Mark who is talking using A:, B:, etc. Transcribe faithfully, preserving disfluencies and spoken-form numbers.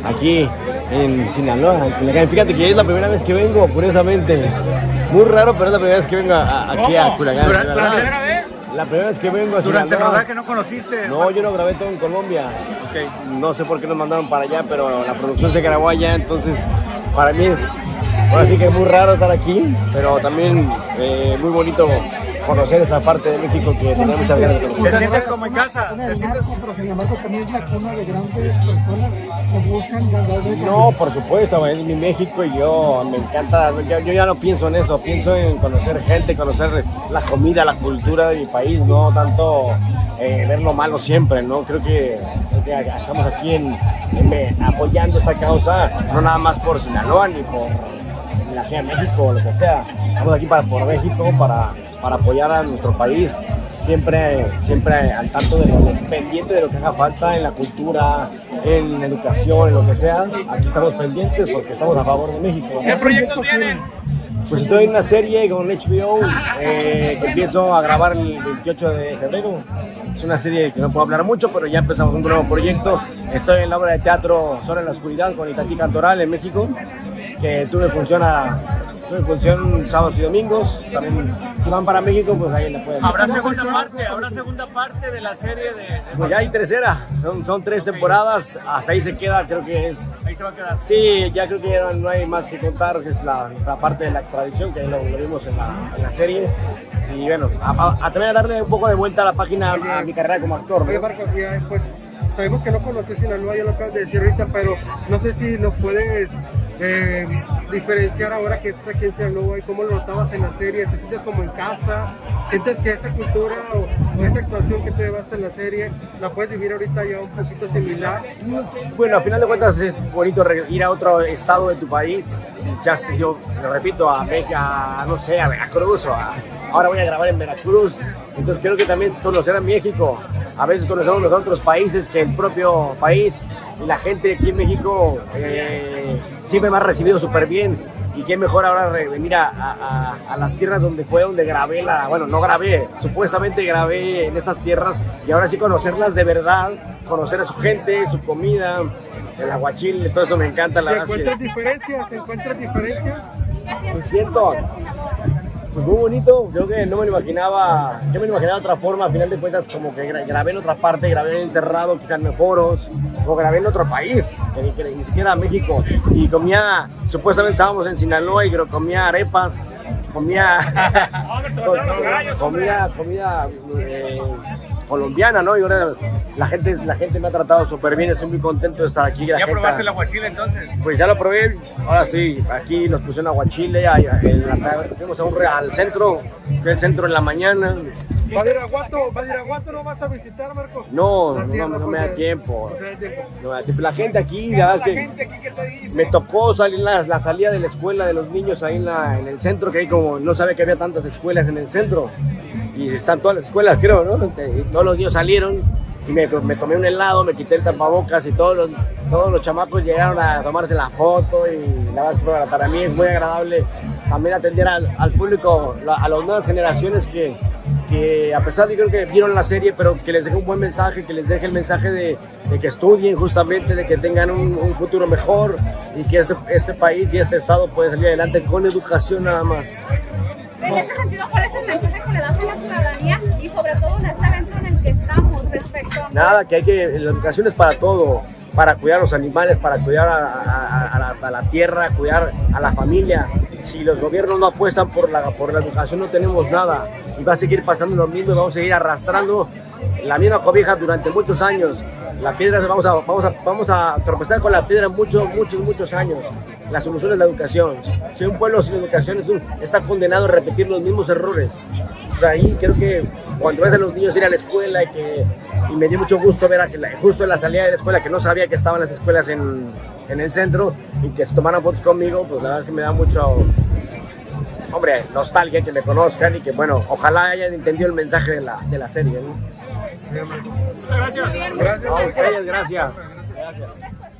A: aquí en Sinaloa. Fíjate que es la primera vez que vengo, curiosamente. Muy raro, pero es la primera vez que vengo a, a, aquí a Culiacán.
B: ¿Durante la primera vez?
A: La primera vez que vengo a
B: ¿Durante
A: Sinaloa.
B: el rodaje no conociste?
A: No, yo lo grabé todo en Colombia.
B: Okay.
A: No sé por qué nos mandaron para allá, pero la producción se grabó allá, entonces para mí es, ahora sí que es muy raro estar aquí, pero también eh, muy bonito conocer esa parte de México que tenía muchas ganas de conocer.
B: ¿Te sientes como en casa? ¿Te sientes?
C: Pero sin embargo también es la cuna de grandes personas que buscan.
A: No, por supuesto, es mi México y yo me encanta, yo, yo ya no pienso en eso, pienso en conocer gente, conocer la comida, la cultura de mi país, no tanto eh, ver lo malo siempre, ¿no? Creo que, creo que estamos aquí en, en, apoyando esta causa, no nada más por Sinaloa ni por la Ciudad de México o lo que sea, estamos aquí para, por México, para, para apoyar a nuestro país, siempre, siempre al tanto de lo pendiente de lo que haga falta en la cultura, en la educación, en lo que sea, aquí estamos pendientes porque estamos a favor de México.
B: ¿Qué proyectos vienen?
A: Pues estoy en una serie con H B O eh, que empiezo a grabar el veintiocho de febrero. Es una serie que no puedo hablar mucho, pero ya empezamos un nuevo proyecto. Estoy en la obra de teatro Sol en la Oscuridad con Itatí Cantoral en México, que tuve función, a, tuve función sábados y domingos. También si van para México, pues ahí la pueden ver.
B: ¿Habrá segunda parte? ¿Habrá segunda parte de la serie de...?
A: Pues ya hay tercera, son, son tres temporadas, hasta ahí se queda, creo que es...
B: Ahí se va a quedar.
A: Sí, ya creo que no, no hay más que contar, que es la, la parte de la extradición, que lo, lo vimos en la, en la serie. Y bueno, a, a, a también a darle un poco de vuelta a la página a, a mi carrera como actor, ¿no?
C: Oye, Marcos, ya, pues sabemos que no conoces Sinaloa, ya lo acabas de decir ahorita, pero no sé si nos puedes eh, diferenciar ahora que estás aquí en Sinaloa y cómo lo notabas en la serie. ¿Te sientes como en casa? ¿Sientes que esa cultura o, o esa actuación que te llevaste en la serie la puedes vivir ahorita ya un poquito similar?
A: Bueno, al final de cuentas es bonito ir a otro estado de tu país. Ya sé, yo lo repito, a México, no sé, a Veracruz, o a, ahora voy a grabar en Veracruz. Entonces creo que también es conocer a México. A veces conocemos los otros países que el propio país, y la gente aquí en México eh, siempre me ha recibido súper bien. Y qué mejor ahora venir a, a, a las tierras donde fue, donde grabé la, bueno, no grabé, supuestamente grabé en estas tierras, y ahora sí conocerlas de verdad, conocer a su gente, su comida, el aguachile, todo eso me encanta, la verdad.
C: ¿Encuentras diferencias? ¿Encuentras diferencias?
A: Me siento pues muy bonito, creo que no me lo imaginaba, yo me lo imaginaba de otra forma, a final de cuentas como que grabé en otra parte, grabé encerrado, quizás en foros, o grabé en otro país, que ni, que ni siquiera México, y comía, supuestamente estábamos en Sinaloa y comía arepas, comía, comía, comida eh, colombiana, ¿no? Y ahora la gente, la gente me ha tratado súper bien, estoy muy contento de estar aquí.
B: ¿Ya probaste el aguachile entonces?
A: Pues ya lo probé, ahora estoy aquí, nos pusieron aguachile, fuimos a un, al centro, fui al centro en la mañana.
C: ¿Badiraguato, Badiraguato no vas a visitar, Marcos?
A: No, no, no, no me da tiempo. No me da tiempo. La gente aquí, la verdad que me tocó salir la, la salida de la escuela de los niños ahí en, la, en el centro, que ahí como no sabía que había tantas escuelas en el centro. Y están todas las escuelas, creo, ¿no? Y todos los niños salieron y me, me tomé un helado, me quité el tapabocas y todos los, todos los chamacos llegaron a tomarse la foto, y la verdad para mí es muy agradable también atender al, al público, a las nuevas generaciones que, que a pesar de que creo que vieron la serie, pero que les deje un buen mensaje, que les deje el mensaje de, de que estudien justamente, de que tengan un, un futuro mejor, y que este, este país y este estado puede salir adelante con educación nada más.
D: En ese sentido, ¿cuál es el mensaje que le das a la ciudadanía y sobre todo en este evento en el que estamos respecto a...
A: Nada, que hay que, la educación es para todo, para cuidar a los animales, para cuidar a, a, a, la, a la tierra, cuidar a la familia. Si los gobiernos no apuestan por la, por la educación, no tenemos nada, y va a seguir pasando lo mismo, y vamos a seguir arrastrando la misma cobija durante muchos años. La piedra, vamos a, vamos, a, vamos a tropezar con la piedra muchos, muchos, muchos años. La solución es la educación. Si un pueblo sin educación es un, está condenado a repetir los mismos errores. O sea, ahí creo que cuando ves a los niños ir a la escuela, y, que, y me dio mucho gusto ver a que la, justo en la salida de la escuela, que no sabía que estaban las escuelas en, en el centro, y que se tomaran fotos conmigo, pues la verdad es que me da mucho, hombre, nostalgia que me conozcan, y que bueno, ojalá hayan entendido el mensaje de la, de la serie, ¿no?
B: Muchas gracias.
A: Gracias. A ustedes, gracias. Gracias.